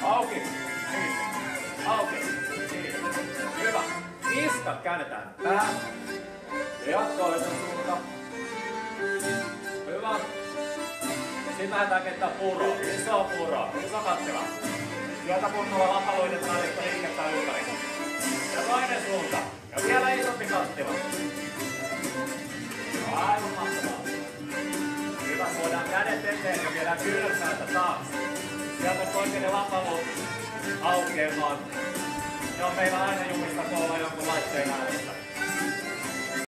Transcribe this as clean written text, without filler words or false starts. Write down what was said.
Auki. Niin. Auki. Niin. Hyvä. Niskat käännetään päähän. Ja toisen suunta. Hyvä. Sitten lähdetään kenttää puroa. Iso puro. Iso kattila. Sieltä kunnolla lapaloitetaan, että liikettä ympäri. Ja toinen suunta. Ja vielä isompi kattila. Aivan mahtavaa. Hyvä, tuodaan kädet eteen ja viedään kyynärpäätä taakse. Sieltä oikeinen lapalo aukeamaan. Ne on meillä aina jumissa, kun ollaan jonkun laitteen ääressä.